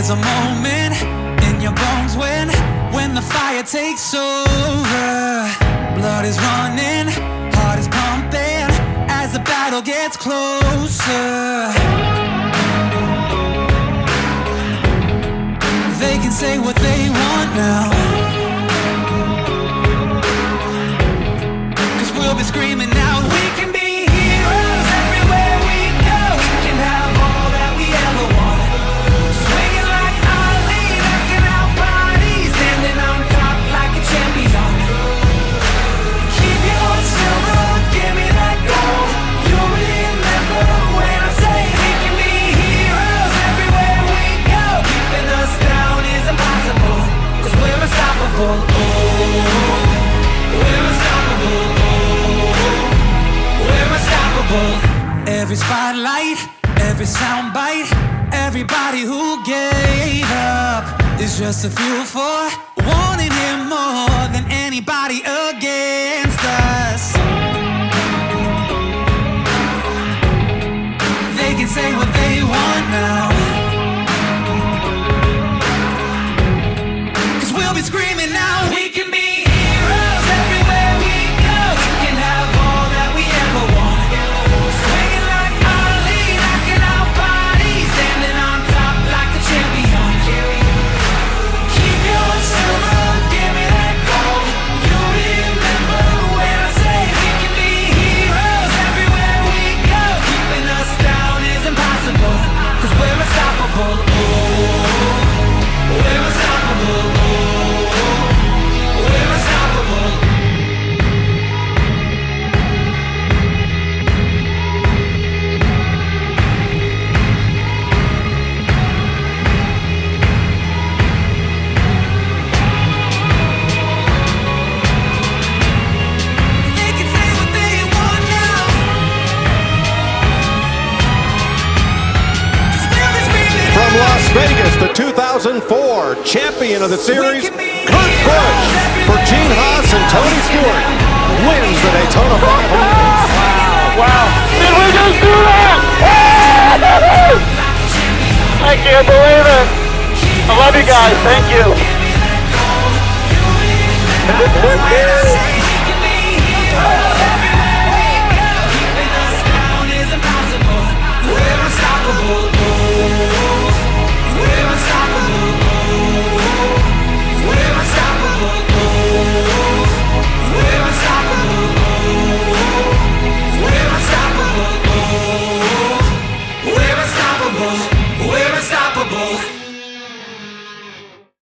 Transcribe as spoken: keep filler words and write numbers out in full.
There's a moment in your bones when, when the fire takes over. Blood is running, heart is pumping as the battle gets closer. They can say what they want now, 'cause we'll be screaming now. We can be heroes everywhere we go. We can have all that we ever want. Swinging like Ali, knocking out bodies, standing on top like a champion. Keep your silver, give me that gold. You'll remember when I say we can be heroes everywhere we go. Keeping us down is impossible, 'cause we're unstoppable. Oh, we're unstoppable. Every spotlight, every soundbite, everybody who gave up is just a fuel for wanting him more than anybody against us. They can say what they want now, 'cause we'll be screaming now. We can be heroes everywhere we go. We can have all that we ever want. Vegas, the two thousand four champion of the series, Kurt Busch, for Gene Haas and Tony Stewart, wins the Daytona five hundred. Wow, wow. Did we just do that? I can't believe it. I love you guys. Thank you. We're unstoppable.